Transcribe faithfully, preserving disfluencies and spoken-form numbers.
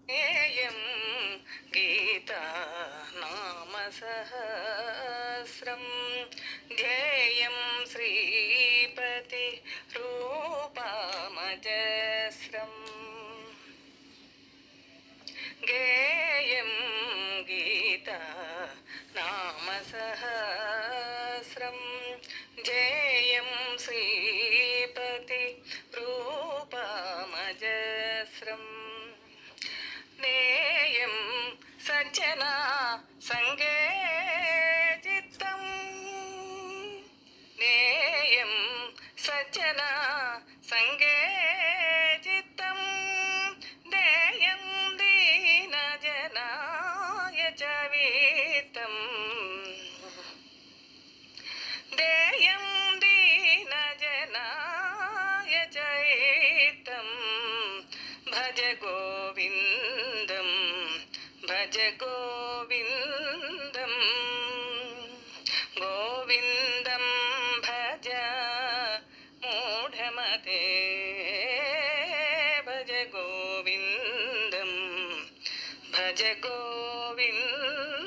ध्येयं गीता नाम सहस्रं ध्येयं श्रीपति रूपमजस्रं गेयं गीता नाम सहस्रं ध्येयं श्रीपति रूपमजस्रं नेयं सज्जना संगे चित्तं नेयं सज्जना संगे चित्तं देयं दीनजनाय च वित्तं देयं दीनजनाय च वित्तं भज गोविन्दं भज गोविन्दं गोविन्दं भज मूढमते भज गोविन्दं भज गोविन्दं